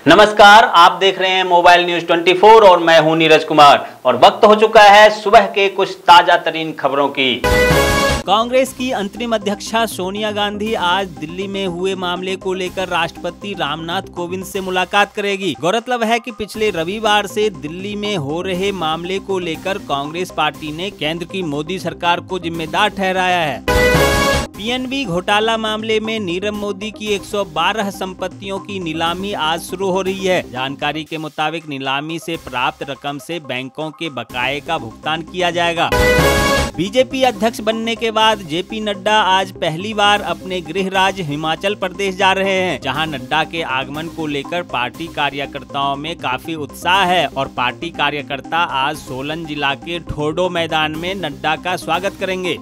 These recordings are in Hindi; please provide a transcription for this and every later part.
नमस्कार, आप देख रहे हैं मोबाइल न्यूज 24 और मैं हूं नीरज कुमार और वक्त हो चुका है सुबह के कुछ ताजा तरीन खबरों की। कांग्रेस की अंतरिम अध्यक्षा सोनिया गांधी आज दिल्ली में हुए मामले को लेकर राष्ट्रपति रामनाथ कोविंद से मुलाकात करेगी। गौरतलब है कि पिछले रविवार से दिल्ली में हो रहे मामले को लेकर कांग्रेस पार्टी ने केंद्र की मोदी सरकार को जिम्मेदार ठहराया है। पीएनबी घोटाला मामले में नीरव मोदी की 112 संपत्तियों की नीलामी आज शुरू हो रही है। जानकारी के मुताबिक नीलामी से प्राप्त रकम से बैंकों के बकाये का भुगतान किया जाएगा। बीजेपी अध्यक्ष बनने के बाद जेपी नड्डा आज पहली बार अपने गृह राज्य हिमाचल प्रदेश जा रहे हैं, जहां नड्डा के आगमन को लेकर पार्टी कार्यकर्ताओं में काफी उत्साह है और पार्टी कार्यकर्ता आज सोलन जिला के ठोडो मैदान में नड्डा का स्वागत करेंगे।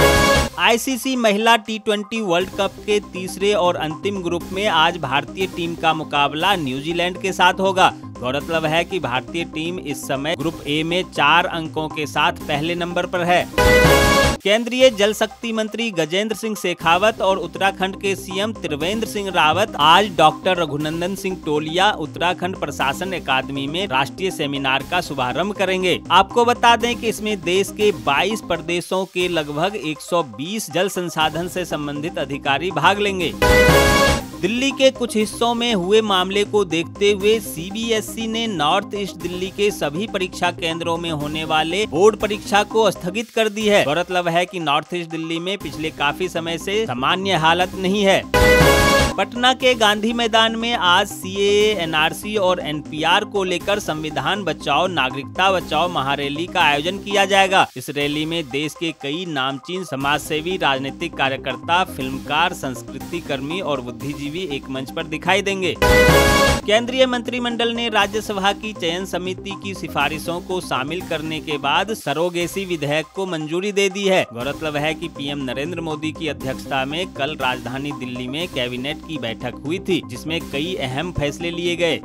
आईसीसी महिला टी20 वर्ल्ड कप के तीसरे और अंतिम ग्रुप में आज भारतीय टीम का मुकाबला न्यूजीलैंड के साथ होगा। गौरतलब है कि भारतीय टीम इस समय ग्रुप ए में 4 अंकों के साथ पहले नंबर पर है। केंद्रीय जल शक्ति मंत्री गजेंद्र सिंह शेखावत और उत्तराखंड के सीएम त्रिवेंद्र सिंह रावत आज डॉक्टर रघुनंदन सिंह टोलिया उत्तराखंड प्रशासन अकादमी में राष्ट्रीय सेमिनार का शुभारंभ करेंगे। आपको बता दें कि इसमें देश के 22 प्रदेशों के लगभग 120 जल संसाधन से संबंधित अधिकारी भाग लेंगे। दिल्ली के कुछ हिस्सों में हुए मामले को देखते हुए सीबीएसई ने नॉर्थ ईस्ट दिल्ली के सभी परीक्षा केंद्रों में होने वाले बोर्ड परीक्षा को स्थगित कर दी है। गौरतलब है कि नॉर्थ ईस्ट दिल्ली में पिछले काफी समय से सामान्य हालत नहीं है। पटना के गांधी मैदान में आज सीएए, एनआरसी और एनपीआर को लेकर संविधान बचाओ नागरिकता बचाओ महारैली का आयोजन किया जाएगा। इस रैली में देश के कई नामचीन समाजसेवी, राजनीतिक कार्यकर्ता, फिल्मकार, संस्कृति कर्मी और बुद्धिजीवी एक मंच पर दिखाई देंगे। केंद्रीय मंत्रिमंडल ने राज्यसभा की चयन समिति की सिफारिशों को शामिल करने के बाद सरोगेसी विधेयक को मंजूरी दे दी है। गौरतलब है कि पीएम नरेंद्र मोदी की अध्यक्षता में कल राजधानी दिल्ली में कैबिनेट की बैठक हुई थी, जिसमें कई अहम फैसले लिए गए।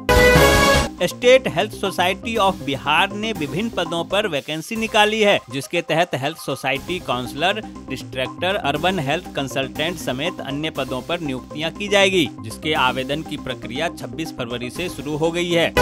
State health society of Bihar ने विभिन्न पदों पर वैकेंसी निकाली है, जिसके तहत health society counsellor, district, urban health consultant समेत अन्य पदों पर नियुक्तियां की जाएगी, जिसके आवेदन की प्रक्रिया 26 फरवरी से शुरू हो गई है।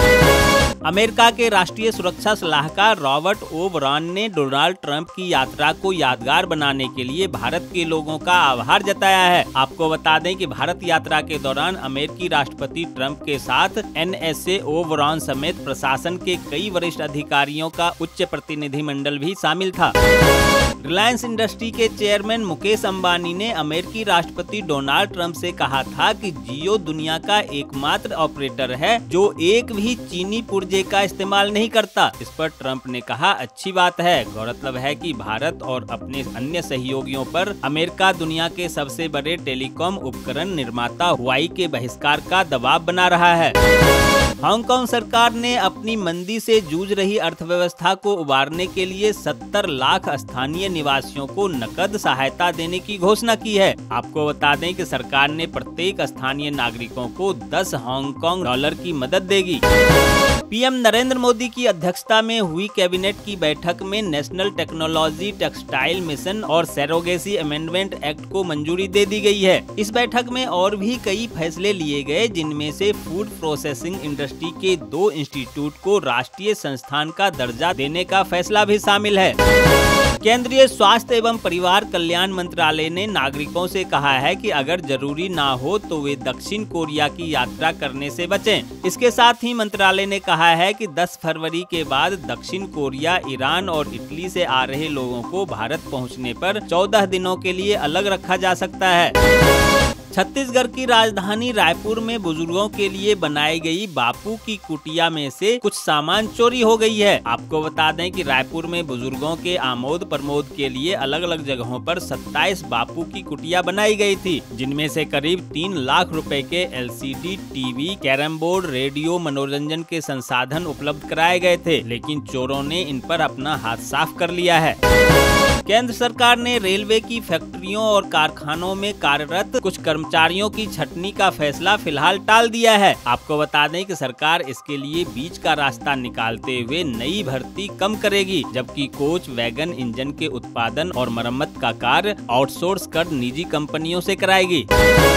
अमेरिका के राष्ट्रीय सुरक्षा सलाहकार रॉबर्ट ओ ब्राउन ने डोनाल्ड ट्रंप की यात्रा को यादगार बनाने के लिए भारत के लोगों का आभार जताया है। आपको बता दें कि भारत यात्रा के दौरान अमेरिकी राष्ट्रपति ट्रंप के साथ एनएसए ओ ब्राउन समेत प्रशासन के कई वरिष्ठ अधिकारियों का उच्च प्रतिनिधिमंडल भी शामिल था। रिलायंस इंडस्ट्री के चेयरमैन मुकेश अंबानी ने अमेरिकी राष्ट्रपति डोनाल्ड ट्रंप से कहा था कि जियो दुनिया का एकमात्र ऑपरेटर है जो एक भी चीनी पुर्जे का इस्तेमाल नहीं करता। इस पर ट्रंप ने कहा, अच्छी बात है। गौरतलब है कि भारत और अपने अन्य सहयोगियों पर अमेरिका दुनिया के सबसे बड़े टेलीकॉम उपकरण निर्माता हुआई के बहिष्कार का दबाव बना रहा है। हांगकांग सरकार ने अपनी मंदी से जूझ रही अर्थव्यवस्था को उबारने के लिए 70 लाख स्थानीय निवासियों को नकद सहायता देने की घोषणा की है। आपको बता दें कि सरकार ने प्रत्येक स्थानीय नागरिकों को 10 हांगकांग डॉलर की मदद देगी। पीएम नरेंद्र मोदी की अध्यक्षता में हुई कैबिनेट की बैठक में नेशनल टेक्नोलॉजी टेक्सटाइल मिशन और सरोगेसी अमेंडमेंट एक्ट को मंजूरी दे दी गई है। इस बैठक में और भी कई फैसले लिए गए, जिनमें से फूड प्रोसेसिंग इंडस्ट्री के 2 इंस्टीट्यूट को राष्ट्रीय संस्थान का दर्जा देने का फैसला भी शामिल है। केंद्रीय स्वास्थ्य एवं परिवार कल्याण मंत्रालय ने नागरिकों से कहा है कि अगर जरूरी ना हो तो वे दक्षिण कोरिया की यात्रा करने से बचें। इसके साथ ही मंत्रालय ने कहा है कि 10 फरवरी के बाद दक्षिण कोरिया, ईरान और इटली से आ रहे लोगों को भारत पहुंचने पर 14 दिनों के लिए अलग रखा जा सकता है। छत्तीसगढ़ की राजधानी रायपुर में बुजुर्गों के लिए बनाई गई बापू की कुटिया में से कुछ सामान चोरी हो गई है। आपको बता दें कि रायपुर में बुजुर्गों के आमोद प्रमोद के लिए अलग अलग जगहों पर 27 बापू की कुटिया बनाई गई थी, जिनमें से करीब 3 लाख रुपए के LCD TV, carrom board, radio, मनोरंजन के संसाधन उपलब्ध कराए गए थे, लेकिन चोरों ने इन पर अपना हाथ साफ कर लिया है। केंद्र सरकार ने रेलवे की फैक्ट्रियों और कारखानों में कार्यरत कुछ कर्मचारियों की छटनी का फैसला फिलहाल टाल दिया है। आपको बता दें कि सरकार इसके लिए बीच का रास्ता निकालते हुए नई भर्ती कम करेगी, जबकि कोच, वैगन, इंजन के उत्पादन और मरम्मत का कार्य आउटसोर्स कर निजी कंपनियों से कराएगी।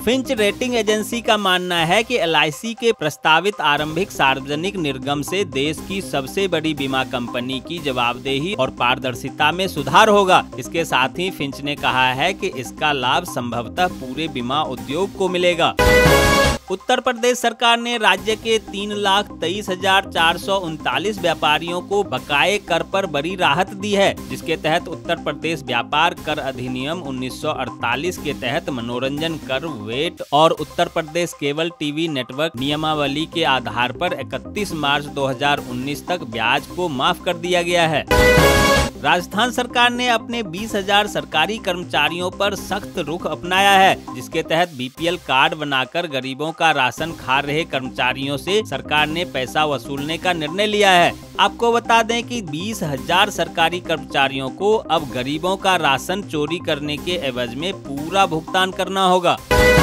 फिंच रेटिंग एजेंसी का मानना है कि LIC के प्रस्तावित आरंभिक सार्वजनिक निर्गम से देश की सबसे बड़ी बीमा कंपनी की जवाबदेही और पारदर्शिता में सुधार होगा। इसके साथ ही फिंच ने कहा है कि इसका लाभ संभवतः पूरे बीमा उद्योग को मिलेगा। उत्तर प्रदेश सरकार ने राज्य के 3,23,439 व्यापारियों को बकाये कर पर बड़ी राहत दी है, जिसके तहत उत्तर प्रदेश व्यापार कर अधिनियम 1948 के तहत मनोरंजन कर, वेट और Uttar Pradesh cable TV network नियमावली के आधार पर 31 मार्च 2019 तक ब्याज को माफ कर दिया गया है। राजस्थान सरकार ने अपने 20,000 सरकारी कर्मचारियों पर सख्त रुख अपनाया है, जिसके तहत BPL कार्ड बनाकर गरीबों का राशन खा रहे कर्मचारियों से सरकार ने पैसा वसूलने का निर्णय लिया है। आपको बता दें कि 20,000 सरकारी कर्मचारियों को अब गरीबों का राशन चोरी करने के एवज में पूरा भुगतान करना होगा।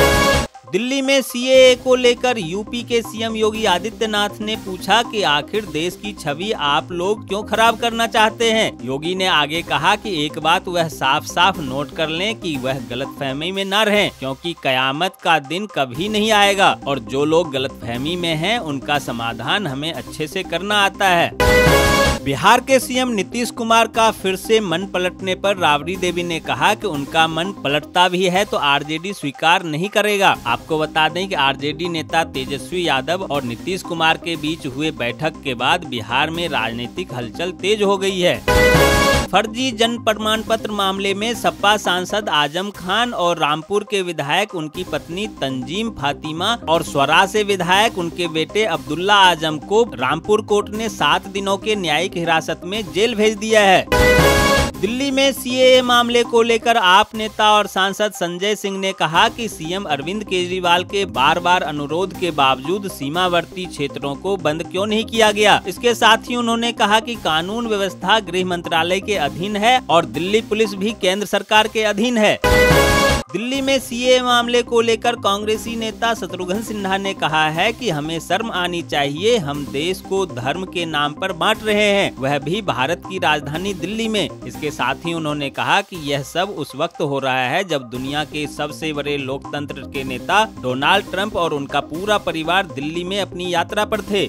दिल्ली में CAA को लेकर यूपी के CM योगी आदित्यनाथ ने पूछा कि आखिर देश की छवि आप लोग क्यों खराब करना चाहते हैं। योगी ने आगे कहा कि एक बात वह साफ साफ नोट कर लें कि वह गलतफहमी में न रहें, क्योंकि कयामत का दिन कभी नहीं आएगा और जो लोग गलतफहमी में हैं उनका समाधान हमें अच्छे से करना आता है। बिहार के CM नीतीश कुमार का फिर से मन पलटने पर राबड़ी देवी ने कहा कि उनका मन पलटता भी है तो RJD स्वीकार नहीं करेगा। आपको बता दें कि RJD नेता तेजस्वी यादव और नीतीश कुमार के बीच हुए बैठक के बाद बिहार में राजनीतिक हलचल तेज हो गई है। फर्जी जन्म प्रमाण पत्र मामले में सपा सांसद आजम खान और रामपुर के विधायक उनकी पत्नी तंजीम फातिमा और स्वरा से विधायक उनके बेटे अब्दुल्ला आजम को रामपुर कोर्ट ने 7 दिनों के न्यायिक हिरासत में जेल भेज दिया है। दिल्ली में CAA मामले को लेकर आप नेता और सांसद संजय सिंह ने कहा कि CM अरविंद केजरीवाल के बार बार अनुरोध के बावजूद सीमावर्ती क्षेत्रों को बंद क्यों नहीं किया गया। इसके साथ ही उन्होंने कहा कि कानून व्यवस्था गृह मंत्रालय के अधीन है और दिल्ली पुलिस भी केंद्र सरकार के अधीन है। दिल्ली में CAA मामले को लेकर कांग्रेसी नेता शत्रुघ्न सिन्हा ने कहा है कि हमें शर्म आनी चाहिए, हम देश को धर्म के नाम पर बांट रहे हैं, वह भी भारत की राजधानी दिल्ली में। इसके साथ ही उन्होंने कहा कि यह सब उस वक्त हो रहा है जब दुनिया के सबसे बड़े लोकतंत्र के नेता डोनाल्ड ट्रंप और उनका पूरा परिवार दिल्ली में अपनी यात्रा पर थे।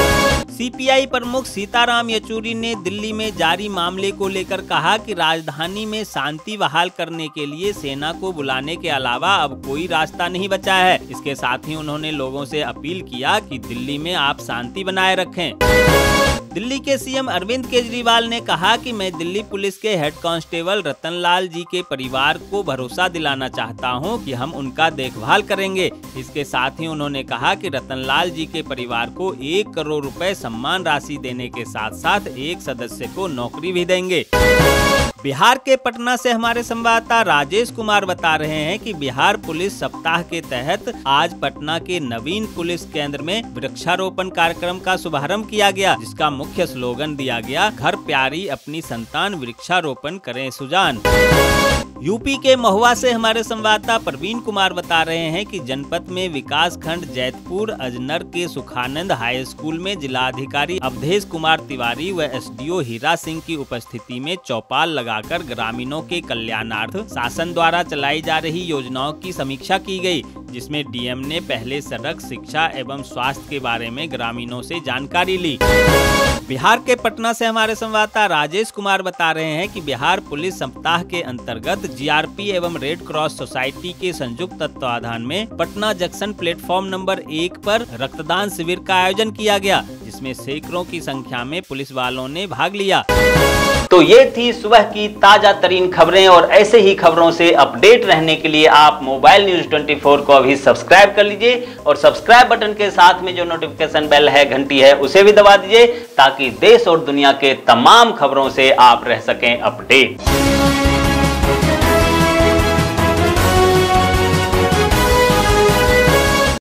CPI प्रमुख सीताराम येचुरी ने दिल्ली में जारी मामले को लेकर कहा कि राजधानी में शांति बहाल करने के लिए सेना को बुलाने के अलावा अब कोई रास्ता नहीं बचा है। इसके साथ ही उन्होंने लोगों से अपील किया कि दिल्ली में आप शांति बनाए रखें। दिल्ली के CM अरविंद केजरीवाल ने कहा कि मैं दिल्ली पुलिस के हेड कांस्टेबल रतनलाल जी के परिवार को भरोसा दिलाना चाहता हूं कि हम उनका देखभाल करेंगे। इसके साथ ही उन्होंने कहा कि रतनलाल जी के परिवार को 1 करोड़ रुपए सम्मान राशि देने के साथ साथ एक सदस्य को नौकरी भी देंगे। बिहार के पटना से हमारे संवाददाता राजेश कुमार बता रहे हैं कि बिहार पुलिस सप्ताह के तहत आज पटना के नवीन पुलिस केंद्र में वृक्षारोपण कार्यक्रम का शुभारंभ किया गया, जिसका मुख्य स्लोगन दिया गया, घर प्यारी अपनी संतान वृक्षारोपण करें सुजान। यूपी के महुआ से हमारे संवाददाता प्रवीण कुमार बता रहे हैं कि जनपद में विकास खंड जैतपुर अजनर के सुखानंद हाई स्कूल में जिलाधिकारी अवधेश कुमार तिवारी व SDO हीरा सिंह की उपस्थिति में चौपाल लगाकर ग्रामीणों के कल्याणार्थ शासन द्वारा चलाई जा रही योजनाओं की समीक्षा की गई, जिसमें DM ने पहले सड़क, शिक्षा एवं स्वास्थ्य के बारे में ग्रामीणों से जानकारी ली। बिहार के पटना से हमारे संवाददाता राजेश कुमार बता रहे हैं कि बिहार पुलिस सप्ताह के अंतर्गत GRP एवं रेड क्रॉस सोसाइटी के संयुक्त तत्वाधान में पटना जंक्शन प्लेटफॉर्म नंबर 1 पर रक्तदान शिविर का आयोजन किया गया, जिसमें सैकड़ों की संख्या में पुलिस वालों ने भाग लिया। तो ये थी सुबह की ताजा तरीन खबरें, और ऐसे ही खबरों से अपडेट रहने के लिए आप मोबाइल न्यूज 24 को अभी सब्सक्राइब कर लीजिए, और सब्सक्राइब बटन के साथ में जो नोटिफिकेशन बेल है, घंटी है, उसे भी दबा दीजिए, ताकि देश और दुनिया के तमाम खबरों से आप रह सकें अपडेट।